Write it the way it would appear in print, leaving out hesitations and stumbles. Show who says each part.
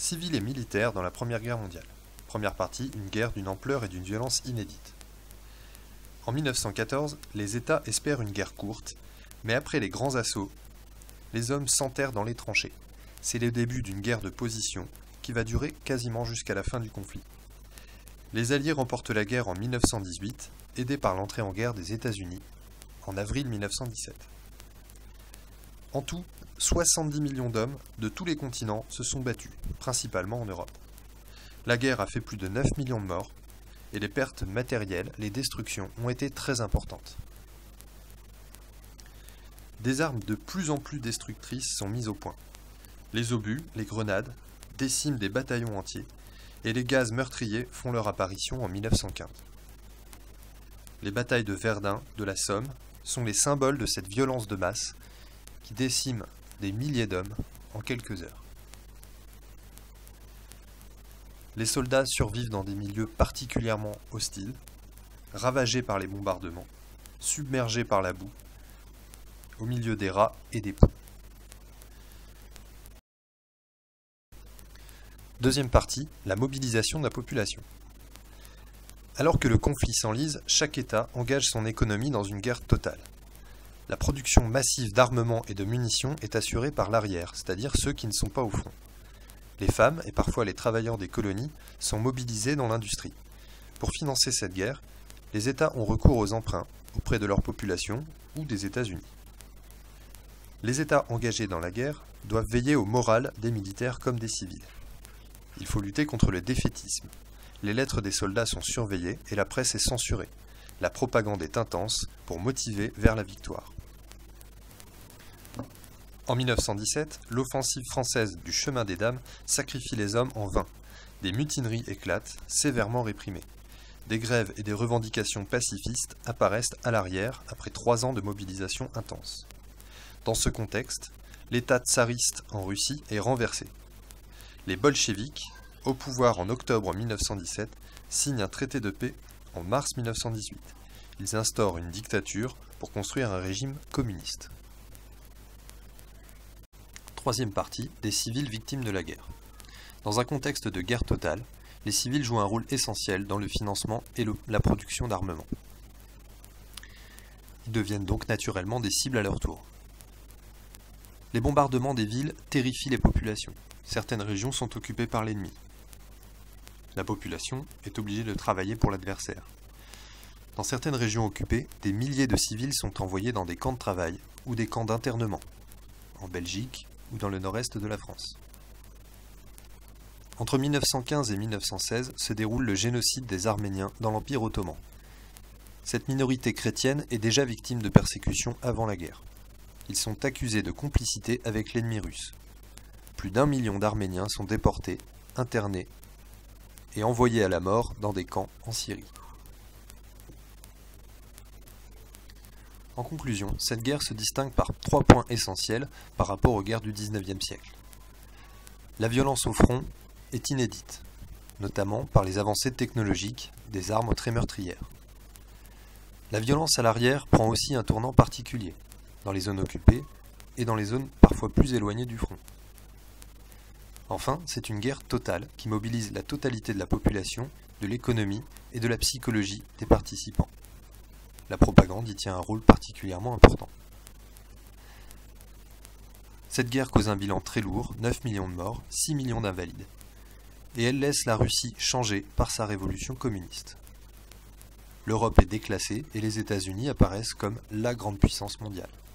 Speaker 1: Civils et militaires dans la Première Guerre mondiale. Première partie, une guerre d'une ampleur et d'une violence inédite. En 1914, les États espèrent une guerre courte, mais après les grands assauts, les hommes s'enterrent dans les tranchées. C'est le début d'une guerre de position qui va durer quasiment jusqu'à la fin du conflit. Les Alliés remportent la guerre en 1918, aidés par l'entrée en guerre des États-Unis, en avril 1917. En tout, 70 millions d'hommes de tous les continents se sont battus, principalement en Europe. La guerre a fait plus de 9 millions de morts, et les pertes matérielles, les destructions ont été très importantes. Des armes de plus en plus destructrices sont mises au point. Les obus, les grenades, déciment des bataillons entiers, et les gaz meurtriers font leur apparition en 1915. Les batailles de Verdun, de la Somme, sont les symboles de cette violence de masse qui décime des milliers d'hommes en quelques heures. Les soldats survivent dans des milieux particulièrement hostiles, ravagés par les bombardements, submergés par la boue, au milieu des rats et des poux. Deuxième partie, la mobilisation de la population. Alors que le conflit s'enlise, chaque État engage son économie dans une guerre totale. La production massive d'armements et de munitions est assurée par l'arrière, c'est-à-dire ceux qui ne sont pas au front. Les femmes, et parfois les travailleurs des colonies, sont mobilisés dans l'industrie. Pour financer cette guerre, les États ont recours aux emprunts auprès de leur population ou des États-Unis. Les États engagés dans la guerre doivent veiller au moral des militaires comme des civils. Il faut lutter contre le défaitisme. Les lettres des soldats sont surveillées et la presse est censurée. La propagande est intense pour motiver vers la victoire. En 1917, l'offensive française du Chemin des Dames sacrifie les hommes en vain. Des mutineries éclatent, sévèrement réprimées. Des grèves et des revendications pacifistes apparaissent à l'arrière après 3 ans de mobilisation intense. Dans ce contexte, l'État tsariste en Russie est renversé. Les bolcheviks, au pouvoir en octobre 1917, signent un traité de paix en mars 1918. Ils instaurent une dictature pour construire un régime communiste. Troisième partie, des civils victimes de la guerre. Dans un contexte de guerre totale, les civils jouent un rôle essentiel dans le financement et la production d'armements. Ils deviennent donc naturellement des cibles à leur tour. Les bombardements des villes terrifient les populations. Certaines régions sont occupées par l'ennemi. La population est obligée de travailler pour l'adversaire. Dans certaines régions occupées, des milliers de civils sont envoyés dans des camps de travail ou des camps d'internement, en Belgique ou dans le nord-est de la France. Entre 1915 et 1916 se déroule le génocide des Arméniens dans l'Empire ottoman. Cette minorité chrétienne est déjà victime de persécutions avant la guerre. Ils sont accusés de complicité avec l'ennemi russe. Plus d'1 million d'Arméniens sont déportés, internés et envoyés à la mort dans des camps en Syrie. En conclusion, cette guerre se distingue par 3 points essentiels par rapport aux guerres du XIXe siècle. La violence au front est inédite, notamment par les avancées technologiques des armes très meurtrières. La violence à l'arrière prend aussi un tournant particulier, dans les zones occupées et dans les zones parfois plus éloignées du front. Enfin, c'est une guerre totale qui mobilise la totalité de la population, de l'économie et de la psychologie des participants. La propagande y tient un rôle particulièrement important. Cette guerre cause un bilan très lourd, 9 millions de morts, 6 millions d'invalides. Et elle laisse la Russie changer par sa révolution communiste. L'Europe est déclassée et les États-Unis apparaissent comme la grande puissance mondiale.